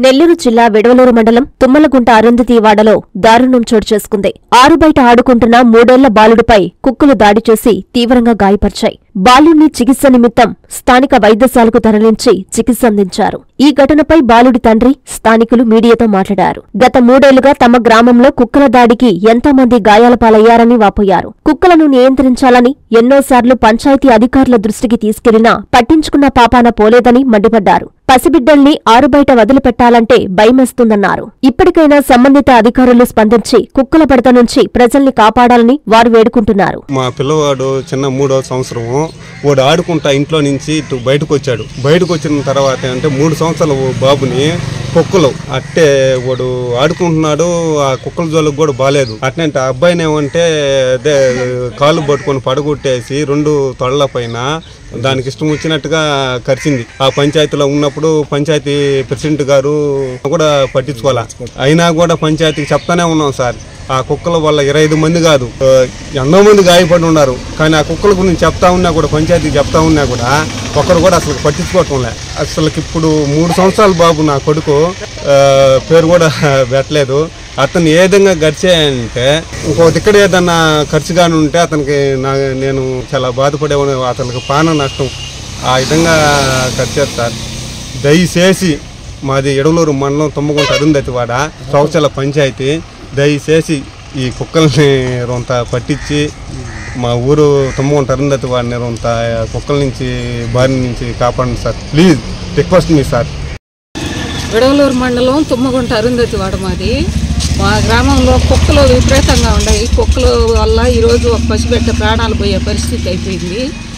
నెల్లూరు జిల్లా వెడవలూరు మండలం తుమ్మలగుంట అరుంధతి వాడలో దారుణం చోటు చేసుకుంది. ఆరుబయట ఆడుకుంటున్న 3 ఏళ్ల బాలుడిపై కుక్కలు దాడి చేసి తీవ్రంగా గాయపరిచాయి. బాలుడిని చికిత్స నిమిత్తం స్థానిక వైద్యశాలకు తరలించి చికిత్స అందించారు. ఈ ఘటనపై బాలుడి తండ్రి, స్థానికులు మీడియాతో మాట్లాడారు. గత 3 ఏళ్లుగా తమ గ్రామంలో కుక్కల దాడికి ఎంతోమంది గాయాల పాలయ్యారని వాపోయారు. కుక్కలను నియంత్రించాలని ఎన్నోసార్లు పంచాయతీ అధికారుల దృష్టికి తీసుకెళ్లినా పట్టించుకున్న పాపాన పోలేదని మండిపడ్డారు. పసిబిడ్డల్ని ఆరుబయట వదిలిపెట్టాలంటే భయమేస్తుందన్నారు. ఇప్పటికైనా సంబంధిత అధికారులు స్పందించి కుక్కల బెడద నుంచి ప్రజల్ని కాపాడాలని వారు వేడుకుంటున్నారు. మా పిల్లవాడు చిన్న 3వ సంవత్సరము వాడు ఆడుకుంటా ఇంట్లో నుంచి ఇటు బయటకు వచ్చాడు. బయటకు వచ్చిన తర్వాత అంటే 3 సంవత్సరాల బాబుని కుక్కలు అట్టే వాడు ఆడుకుంటున్నాడు. ఆ కుక్కల జోలికి కూడా బాలేదు. అట్నే ఆ అబ్బాయిని ఏమంటే అదే కాళ్ళు పట్టుకొని పడగొట్టేసి 2 తొడల పైన దానికి ఇష్టం వచ్చినట్టుగా కరిచింది. ఆ పంచాయతీలో ఉన్నప్పుడు పంచాయతీ ప్రెసిడెంట్ గారు కూడా పట్టించుకోవాలా. అయినా కూడా పంచాయతీకి చెప్తానే ఉన్నాం సార్. ఆ కుక్కల వల్ల 25 మంది కాదు ఎన్నో మంది గాయపడి ఉన్నారు. కానీ ఆ కుక్కల గురించి చెప్తా ఉన్నా కూడా పంచాయతీకి చెప్తా ఉన్నా కూడా ఒకరు కూడా అసలు పట్టించుకోవటం లే. అసలుకి ఇప్పుడు 3 సంవత్సరాల బాబు నా కొడుకు పేరు కూడా పెట్టలేదు. అతను ఏ విధంగా గడిచాయంటే ఇంకో ఇక్కడ ఏదన్నా ఖర్చుగాని ఉంటే అతనికి నేను చాలా బాధపడేవాడు. అతనికి ప్రాణ నష్టం ఆ విధంగా ఖర్చారు సార్. దయచేసి మాది ఎడవలూరు మండలం తుమ్మగుంట అరుంధతి వాడ చౌచల పంచాయతీ దయచేసి ఈ కుక్కల్ని రొంత పట్టించి మా ఊరు తుమ్మగుంట అరుంధతి వాడిని రొంత కుక్కల నుంచి బారి నుంచి కాపాడండి సార్. ప్లీజ్ రిక్వెస్ట్ మీ సార్. వెడవలూరు మండలం తుమ్మగుంట అరుంధతి వాడ మాది. మా గ్రామంలో కుక్కలు విపరీతంగా ఉన్నాయి. కుక్కల వల్ల ఈరోజు ఒక పసిబిడ్డ ప్రాణాలు పోయే పరిస్థితి అయిపోయింది.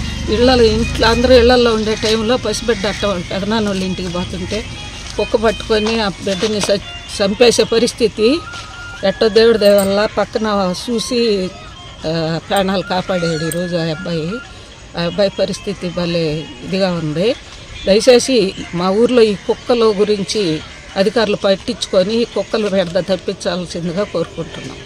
ఇంట్లో అందరూ ఇళ్లలో ఉండే టైంలో పసిబిడ్డ పెదనాన్న వాళ్ళ ఇంటికి పోతుంటే కుక్క పట్టుకొని ఆ బిడ్డని చంపేసే పరిస్థితి. ఎట్టో దేవుడి దయ వల్ల పక్కన చూసి ప్రాణాలు కాపాడాడు ఈరోజు ఆ అబ్బాయి పరిస్థితి భలే ఇదిగా ఉంది. దయచేసి మా ఊర్లో ఈ కుక్కల గురించి అధికారులు పట్టించుకొని కుక్కలు బెడద తప్పించాల్సిందిగా కోరుకుంటున్నాం.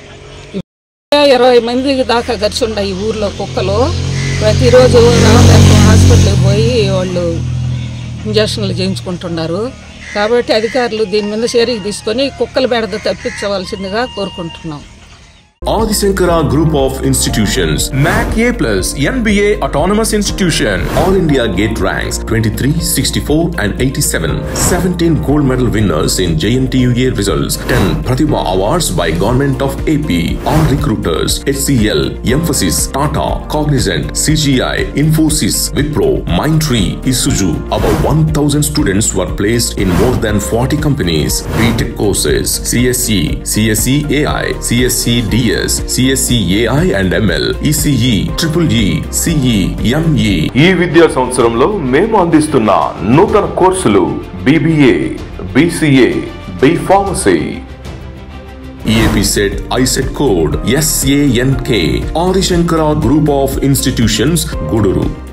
20 మంది దాకా గడిచి ఉన్నాయి ఈ ఊర్లో కుక్కలు. ప్రతిరోజు హాస్పిటల్కి పోయి వాళ్ళు ఇంజక్షన్లు చేయించుకుంటున్నారు. కాబట్టి అధికారులు దీని మీద చర్య తీసుకొని కుక్కల బెడద తప్పించవలసిందిగా కోరుకుంటున్నాం. Adi Shankara Group of Institutions, MAC A+, NBA Autonomous Institution, All India Gate Ranks 23, 64 and 87, 17 gold medal winners in JNTUA results, 10 Pratibha Awards by Government of AP, all recruiters, HCL, Emphasis, Tata, Cognizant, CGI, Infosys, Wipro, Mindtree, Isuzu. About 1,000 students were placed in more than 40 companies. BTech courses, CSE, CSE AI, CSE DS, CSE AI and ML, ECE, EEE, CE, ME. ఈ విద్యా సంవత్సరంలో మేము అందిస్తున్న నూతన కోర్సులు BBA, BCA, B Pharmacy. EAP set ISET code SANK. Adi Shankara Group of Institutions, Guduru.